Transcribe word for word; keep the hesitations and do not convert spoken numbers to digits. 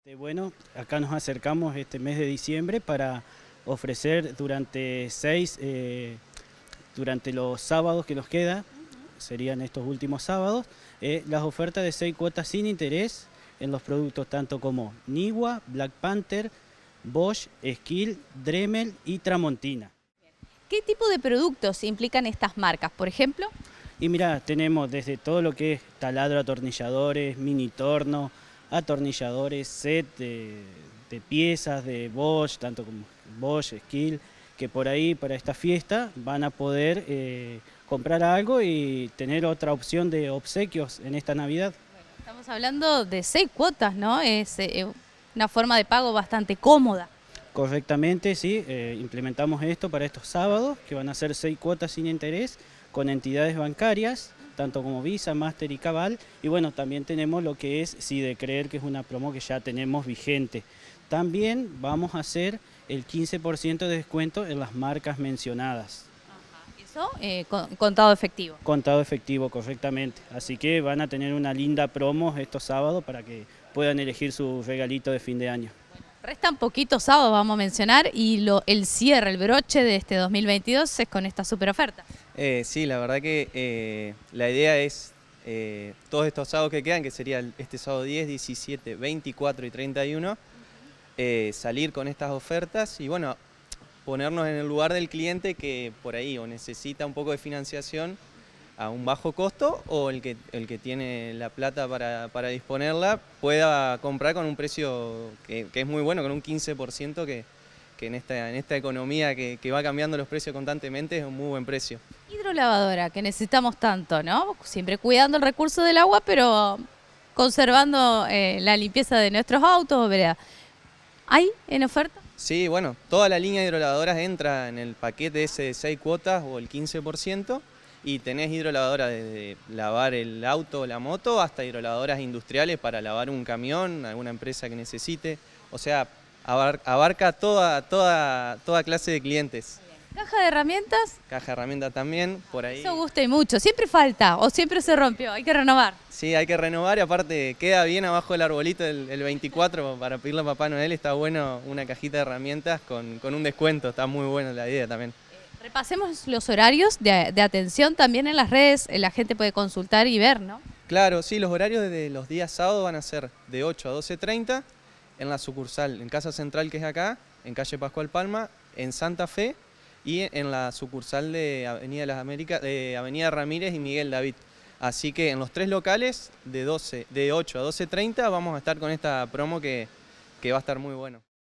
Eh, Bueno, acá nos acercamos este mes de diciembre para ofrecer durante seis, eh, durante los sábados que nos queda, serían estos últimos sábados, eh, las ofertas de seis cuotas sin interés en los productos tanto como Niwa, Black Panther, Bosch, Skill, Dremel y Tramontina. ¿Qué tipo de productos implican estas marcas? Por ejemplo, Y mira, tenemos desde todo lo que es taladro, atornilladores, mini torno, atornilladores, set de, de piezas de Bosch, tanto como Bosch, Skill, que por ahí para esta fiesta van a poder eh, comprar algo y tener otra opción de obsequios en esta Navidad. estamos hablando de seis cuotas, ¿no? Es eh, una forma de pago bastante cómoda. Correctamente, sí, eh, implementamos esto para estos sábados, que van a ser seis cuotas sin interés con entidades bancarias, tanto como Visa, Master y Cabal. Y bueno, también tenemos lo que es Si de Creer, que es una promo que ya tenemos vigente. También vamos a hacer el quince por ciento de descuento en las marcas mencionadas. Eso, eh, con- contado efectivo. Contado efectivo, correctamente. Así que van a tener una linda promo estos sábados para que puedan elegir su regalito de fin de año. Restan poquitos sábados, vamos a mencionar, y lo, el cierre, el broche de este dos mil veintidós es con esta super oferta. Eh, sí, la verdad que eh, la idea es eh, todos estos sábados que quedan, que sería el- este sábado diez, diecisiete, veinticuatro y treinta y uno, eh, salir con estas ofertas y bueno, ponernos en el lugar del cliente que por ahí o necesita un poco de financiación a un bajo costo o el que, el que tiene la plata para, para disponerla pueda comprar con un precio que, que es muy bueno, con un quince por ciento que, que en, esta, en esta economía que, que va cambiando los precios constantemente es un muy buen precio. Hidrolavadora, que necesitamos tanto, ¿no? Siempre cuidando el recurso del agua, pero conservando eh, la limpieza de nuestros autos, ¿verdad? ¿Hay en oferta? Sí, bueno, toda la línea de hidrolavadoras entra en el paquete ese de seis cuotas o el quince por ciento y tenés hidrolavadoras desde lavar el auto o la moto hasta hidrolavadoras industriales para lavar un camión, alguna empresa que necesite. O sea, abar- abarca toda, toda, toda clase de clientes. Caja de herramientas, Caja de herramientas también, por ahí. eso gusta y mucho. Siempre falta o siempre se rompió, hay que renovar. Sí, hay que renovar y aparte queda bien abajo del arbolito el, el veinticuatro para pedirle a Papá Noel. Está bueno una cajita de herramientas con, con un descuento, está muy buena la idea también. Repasemos los horarios de, de atención también en las redes, eh, la gente puede consultar y ver, ¿no? Claro, sí, los horarios de los días sábados van a ser de ocho a doce treinta en la sucursal, en Casa Central que es acá, en calle Pascual Palma, en Santa Fe y en la sucursal de Avenida de las Américas, de Avenida Ramírez y Miguel David. Así que en los tres locales de, doce, de ocho a doce treinta vamos a estar con esta promo que, que va a estar muy bueno.